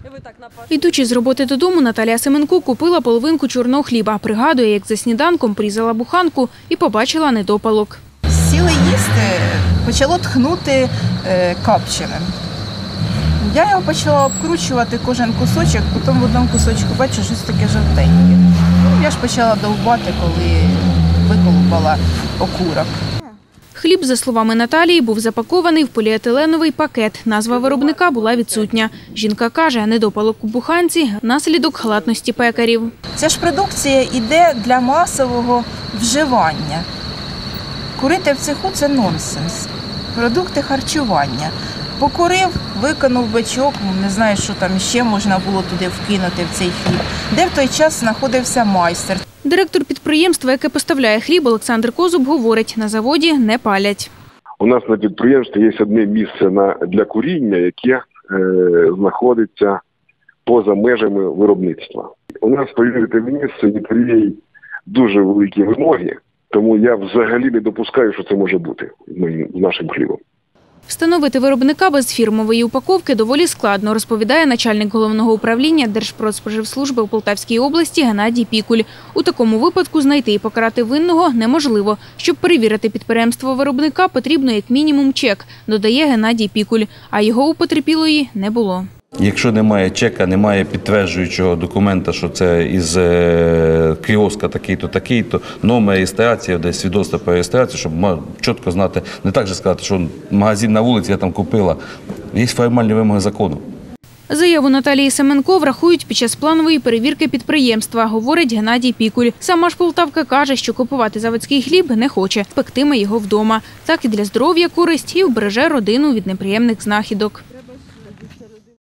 Йдучи з роботи додому, Наталія Семенко купила половинку чорного хліба. Пригадує, як за сніданком порізала буханку і побачила недопалок. Сіли їсти, почало тхнути копченим. Я його почала обкручувати кожен кусочок, потім в одному кусочку бачу щось таке жовтеньке. Я ж почала довбати, коли виколупала окурок. Хліб, за словами Наталії, був запакований в поліетиленовий пакет. Назва виробника була відсутня. Жінка каже, недопалок у буханці – наслідок халатності пекарів. Ця ж продукція йде для масового вживання. Курити в цеху – це нонсенс. Продукти харчування. Покурив, викинув бичок, не знаю, що там ще можна було туди вкинути в цей хліб. Де в той час знаходився майстер. Директор підприємства, яке поставляє хліб, Олександр Козуб, говорить, на заводі не палять. У нас на підприємстві є одне місце для куріння, яке знаходиться поза межами виробництва. У нас, повірте мені, з санітарією дуже великі вимоги, тому я взагалі не допускаю, що це може бути з нашим хлібом. Встановити виробника без фірмової упаковки доволі складно, розповідає начальник головного управління Держпродспоживслужби у Полтавській області Геннадій Пікуль. У такому випадку знайти і покарати винного неможливо. Щоб перевірити підприємство виробника, потрібно як мінімум чек, додає Геннадій Пікуль, а його у потерпілої не було. Якщо немає чека, немає підтверджуючого документа, що це із кіоска такий-то, такий-то, номер реєстрації, десь свідоцтво про реєстрацію, щоб чітко знати, не так же сказати, що магазин на вулиці я там купила. Є формальні вимоги закону. Заяву Наталії Семенко врахують під час планової перевірки підприємства, говорить Геннадій Пікуль. Сама ж полтавка каже, що купувати заводський хліб не хоче, пектиме його вдома. Так і для здоров'я користь, і вбереже родину від неприємних знахідок.